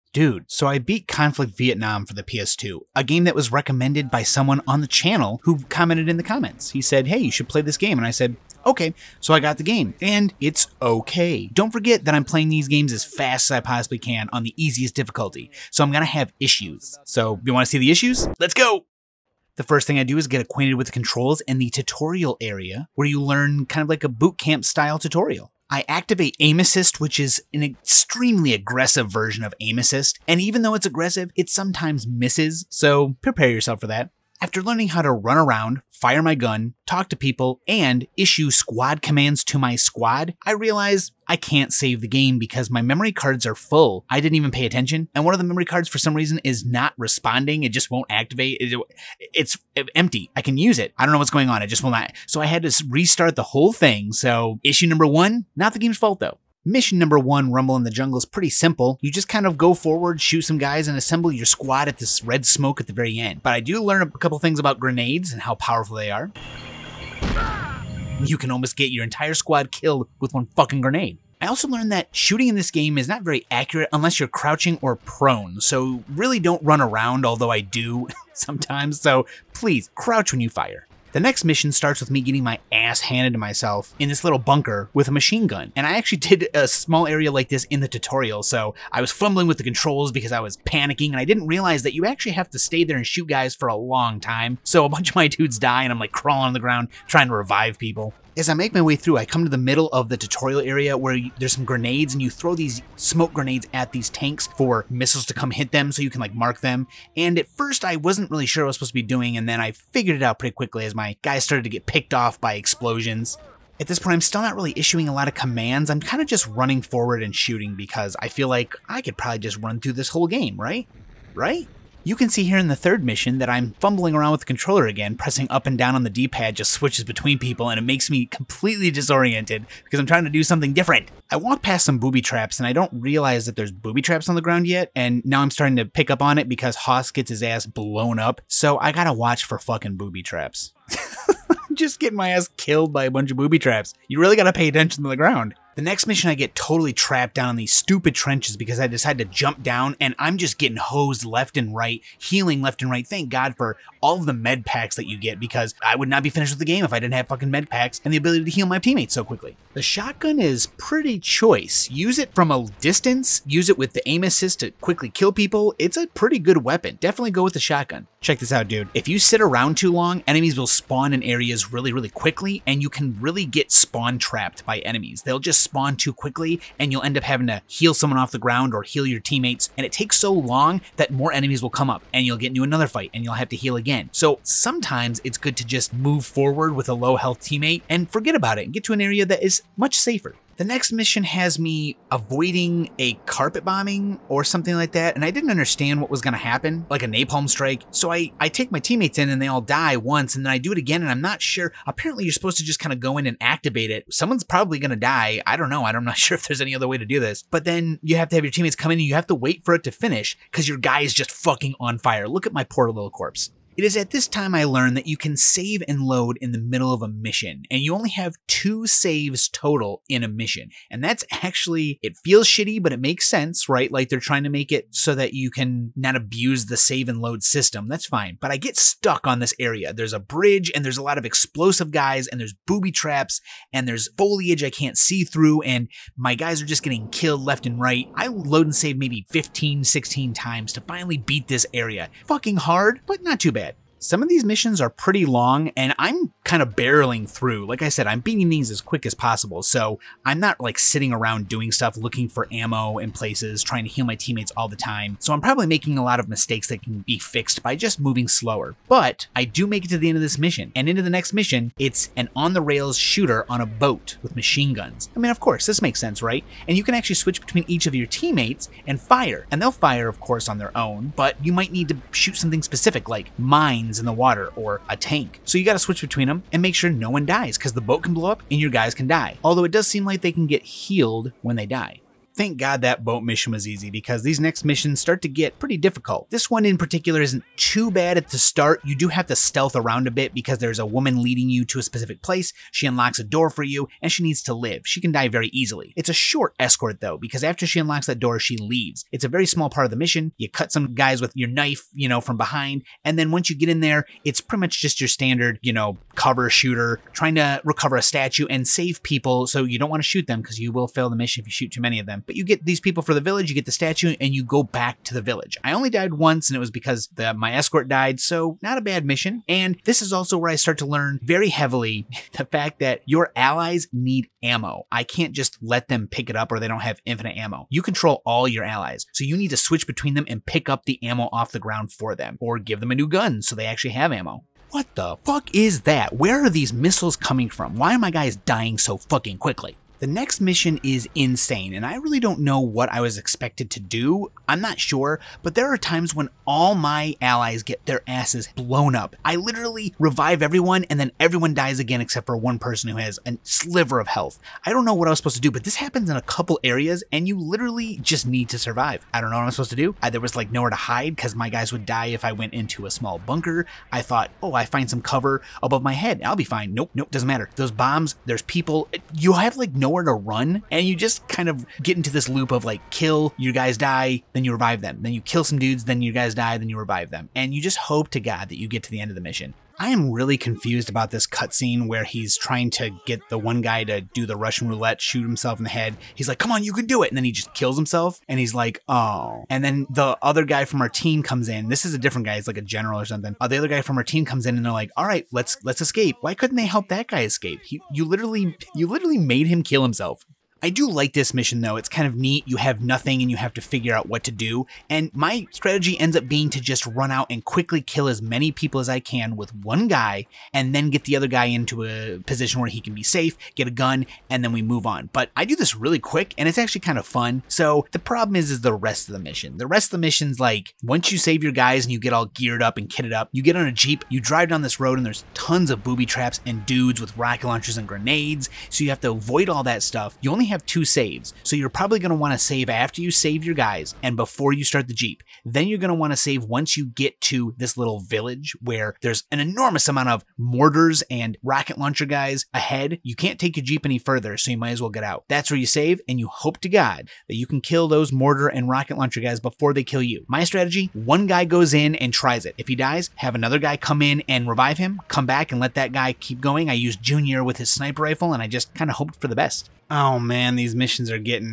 Dude, so I beat Conflict Vietnam for the PS2, a game that was recommended by someone on the channel who commented in the comments. He said, hey, you should play this game, and I said, okay, so I got the game, and it's okay. Don't forget that I'm playing these games as fast as I possibly can on the easiest difficulty, so I'm gonna have issues. So, you wanna see the issues? Let's go! The first thing I do is get acquainted with the controls in the tutorial area, where you learn kind of like a boot camp style tutorial. I activate aim assist, which is an extremely aggressive version of aim assist, and even though it's aggressive, it sometimes misses, so prepare yourself for that. After learning how to run around, fire my gun, talk to people, and issue squad commands to my squad, I realize I can't save the game because my memory cards are full. I didn't even pay attention, and one of the memory cards for some reason is not responding. It just won't activate. It's empty. I can use it. I don't know what's going on. It just will not. So I had to restart the whole thing. So issue number 1, not the game's fault though. Mission number 1, Rumble in the Jungle, is pretty simple. You just kind of go forward, shoot some guys, and assemble your squad at this red smoke at the very end. But I do learn a couple things about grenades and how powerful they are. You can almost get your entire squad killed with one fucking grenade. I also learned that shooting in this game is not very accurate unless you're crouching or prone, so really don't run around, although I do sometimes, so please crouch when you fire. The next mission starts with me getting my ass handed to myself in this little bunker with a machine gun. And I actually did a small area like this in the tutorial, so I was fumbling with the controls because I was panicking, and I didn't realize that you actually have to stay there and shoot guys for a long time. So a bunch of my dudes die, and I'm like crawling on the ground trying to revive people. As I make my way through, I come to the middle of the tutorial area where there's some grenades, and you throw these smoke grenades at these tanks for missiles to come hit them so you can like mark them. And at first I wasn't really sure what I was supposed to be doing, and then I figured it out pretty quickly as my guys started to get picked off by explosions. At this point, I'm still not really issuing a lot of commands. I'm kind of just running forward and shooting because I feel like I could probably just run through this whole game, right? Right? You can see here in the third mission that I'm fumbling around with the controller again, pressing up and down on the D-pad just switches between people, and it makes me completely disoriented because I'm trying to do something different. I walk past some booby traps, and I don't realize that there's booby traps on the ground yet, and now I'm starting to pick up on it because Haas gets his ass blown up, so I gotta watch for fucking booby traps. Just getting my ass killed by a bunch of booby traps. You really gotta pay attention to the ground. The next mission I get totally trapped down in these stupid trenches because I decided to jump down, and I'm just getting hosed left and right, healing left and right. Thank God for all of the med packs that you get, because I would not be finished with the game if I didn't have fucking med packs and the ability to heal my teammates so quickly. The shotgun is pretty choice. Use it from a distance, use it with the aim assist to quickly kill people. It's a pretty good weapon. Definitely go with the shotgun. Check this out, dude. If you sit around too long, enemies will spawn in areas really, really quickly, and you can really get spawn trapped by enemies. They'll just spawn too quickly, and you'll end up having to heal someone off the ground or heal your teammates, and it takes so long that more enemies will come up, and you'll get into another fight, and you'll have to heal again. So sometimes it's good to just move forward with a low health teammate and forget about it and get to an area that is much safer. The next mission has me avoiding a carpet bombing or something like that, and I didn't understand what was going to happen, like a napalm strike. So I take my teammates in and they all die once, and then I do it again, and I'm not sure. Apparently you're supposed to just kind of go in and activate it. Someone's probably going to die. I don't know. I'm not sure if there's any other way to do this. But then you have to have your teammates come in and you have to wait for it to finish because your guy is just fucking on fire. Look at my poor little corpse. It is at this time I learned that you can save and load in the middle of a mission, and you only have 2 saves total in a mission. And that's actually, it feels shitty, but it makes sense, right? Like they're trying to make it so that you can not abuse the save and load system. That's fine. But I get stuck on this area. There's a bridge, and there's a lot of explosive guys, and there's booby traps, and there's foliage I can't see through, and my guys are just getting killed left and right. I load and save maybe 15, 16 times to finally beat this area. Fucking hard, but not too bad. Some of these missions are pretty long, and I'm kind of barreling through. Like I said, I'm beating these as quick as possible, so I'm not like sitting around doing stuff, looking for ammo in places, trying to heal my teammates all the time. So I'm probably making a lot of mistakes that can be fixed by just moving slower. But I do make it to the end of this mission, and into the next mission, it's an on-the-rails shooter on a boat with machine guns. I mean, of course, this makes sense, right? And you can actually switch between each of your teammates and fire. And they'll fire, of course, on their own, but you might need to shoot something specific like mines in the water or a tank. So you got to switch between them and make sure no one dies, because the boat can blow up and your guys can die. Although it does seem like they can get healed when they die. Thank God that boat mission was easy, because these next missions start to get pretty difficult. This one in particular isn't too bad at the start. You do have to stealth around a bit because there's a woman leading you to a specific place. She unlocks a door for you and she needs to live. She can die very easily. It's a short escort though, because after she unlocks that door, she leaves. It's a very small part of the mission. You cut some guys with your knife, from behind. And then once you get in there, it's pretty much just your standard, cover shooter, trying to recover a statue and save people. So you don't want to shoot them because you will fail the mission if you shoot too many of them. But you get these people for the village, you get the statue, and you go back to the village. I only died once, and it was because my escort died, so not a bad mission. And this is also where I start to learn very heavily the fact that your allies need ammo. I can't just let them pick it up or they don't have infinite ammo. You control all your allies, so you need to switch between them and pick up the ammo off the ground for them, or give them a new gun so they actually have ammo. What the fuck is that? Where are these missiles coming from? Why are my guys dying so fucking quickly? The next mission is insane, and I really don't know what I was expected to do. I'm not sure, but there are times when all my allies get their asses blown up. I literally revive everyone, and then everyone dies again except for one person who has a sliver of health. I don't know what I was supposed to do, but this happens in a couple areas, and you literally just need to survive. I don't know what I'm supposed to do. There was like nowhere to hide because my guys would die if I went into a small bunker. I thought, oh, I find some cover above my head. I'll be fine. Nope, doesn't matter. Those bombs, there's people. You have like nowhere to run, and you just kind of get into this loop of like kill, you guys die, then you revive them. Then you kill some dudes, then you guys die, then you revive them. And you just hope to God that you get to the end of the mission. I am really confused about this cutscene where he's trying to get the one guy to do the Russian roulette, shoot himself in the head. He's like, come on, you can do it. And then he just kills himself. And he's like, oh. And then the other guy from our team comes in. This is a different guy. He's like a general or something. The other guy from our team comes in and they're like, all right, let's escape. Why couldn't they help that guy escape? You literally made him kill himself. I do like this mission though. It's kind of neat. You have nothing and you have to figure out what to do. And my strategy ends up being to just run out and quickly kill as many people as I can with one guy, and then get the other guy into a position where he can be safe, get a gun, and then we move on. But I do this really quick and it's actually kind of fun. So the problem is the rest of the mission. The rest of the mission's like, once you save your guys and you get all geared up and kitted up, you get on a Jeep, you drive down this road and there's tons of booby traps and dudes with rocket launchers and grenades. So you have to avoid all that stuff. You only have 2 saves, so you're probably going to want to save after you save your guys and before you start the Jeep. Then you're going to want to save once you get to this little village where there's an enormous amount of mortars and rocket launcher guys ahead. You can't take your Jeep any further, so you might as well get out. That's where you save, and you hope to God that you can kill those mortar and rocket launcher guys before they kill you. My strategy, one guy goes in and tries it. If he dies, have another guy come in and revive him, come back and let that guy keep going. I used Junior with his sniper rifle, and I just kind of hoped for the best. Oh man, these missions are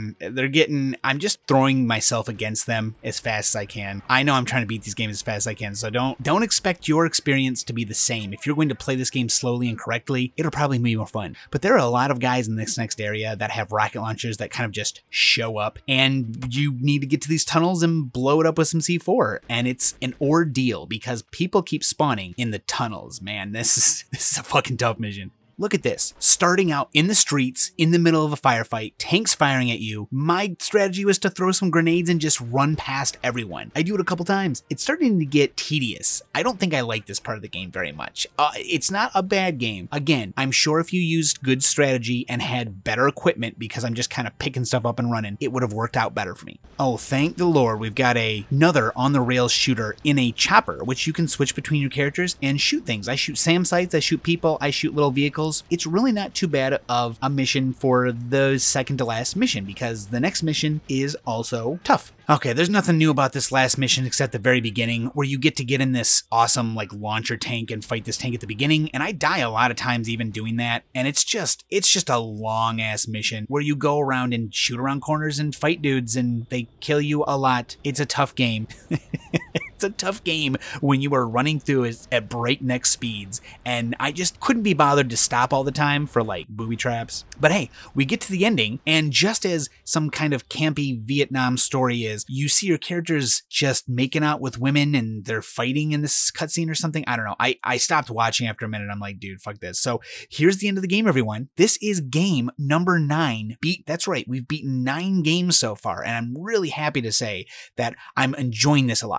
I'm just throwing myself against them as fast as I can. I know I'm trying to beat these games as fast as I can, so don't expect your experience to be the same. If you're going to play this game slowly and correctly, it'll probably be more fun. But there are a lot of guys in this next area that have rocket launchers that kind of just show up, and you need to get to these tunnels and blow it up with some C4. And it's an ordeal because people keep spawning in the tunnels. Man, this is a fucking tough mission. Look at this. Starting out in the streets, in the middle of a firefight, tanks firing at you. My strategy was to throw some grenades and just run past everyone. I do it a couple times. It's starting to get tedious. I don't think I like this part of the game very much. It's not a bad game. Again, I'm sure if you used good strategy and had better equipment, because I'm just kind of picking stuff up and running, it would have worked out better for me. Oh, thank the Lord, we've got another on-the-rails shooter in a chopper, which you can switch between your characters and shoot things. I shoot SAM sites, I shoot people, I shoot little vehicles. It's really not too bad of a mission for the second to last mission, because the next mission is also tough. Okay, there's nothing new about this last mission except the very beginning, where you get to get in this awesome like launcher tank and fight this tank at the beginning, and I die a lot of times even doing that, and it's just a long ass mission where you go around and shoot around corners and fight dudes and they kill you a lot. It's a tough game. It's a tough game when you are running through it at breakneck speeds, and I just couldn't be bothered to stop all the time for like booby traps. But hey, we get to the ending, and just as some kind of campy Vietnam story is, you see your characters just making out with women and they're fighting in this cutscene or something. I don't know. I stopped watching after a minute. I'm like, dude, fuck this. So here's the end of the game, everyone. This is game number 9. That's right. We've beaten 9 games so far, and I'm really happy to say that I'm enjoying this a lot. Yes,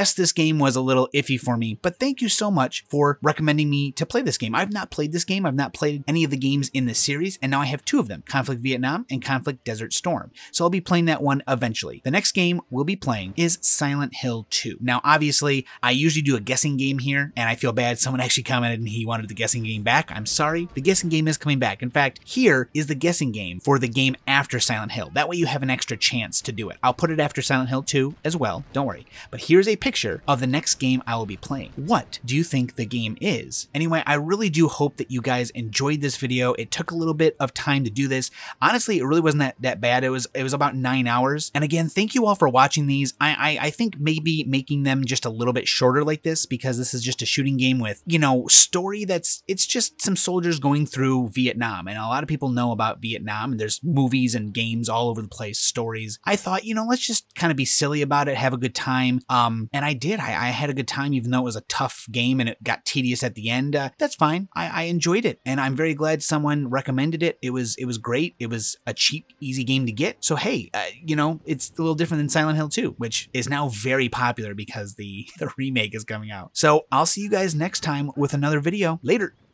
Yes, this game was a little iffy for me, but thank you so much for recommending me to play this game. I've not played this game. I've not played any of the games in this series, and now I have 2 of them, Conflict Vietnam and Conflict Desert Storm. So I'll be playing that one eventually. The next game we'll be playing is Silent Hill 2. Now, obviously, I usually do a guessing game here, and I feel bad. Someone actually commented and he wanted the guessing game back. I'm sorry. The guessing game is coming back. In fact, here is the guessing game for the game after Silent Hill. That way you have an extra chance to do it. I'll put it after Silent Hill 2 as well. Don't worry. But here's a picture of the next game I will be playing. What do you think the game is? Anyway, I really do hope that you guys enjoyed this video. It took a little bit of time to do this. Honestly, it really wasn't that bad. It was about 9 hours. And again, thank you all for watching these. I think maybe making them just a little bit shorter like this, because this is just a shooting game with, you know, story it's just some soldiers going through Vietnam. And a lot of people know about Vietnam, and there's movies and games all over the place, stories. I thought, you know, let's just kind of be silly about it, have a good time. And I did. I had a good time, even though it was a tough game and it got tedious at the end. That's fine. I enjoyed it, and I'm very glad someone recommended it. It was great. It was a cheap, easy game to get. So hey, you know, it's a little different than Silent Hill 2, which is now very popular because the remake is coming out. So I'll see you guys next time with another video. Later.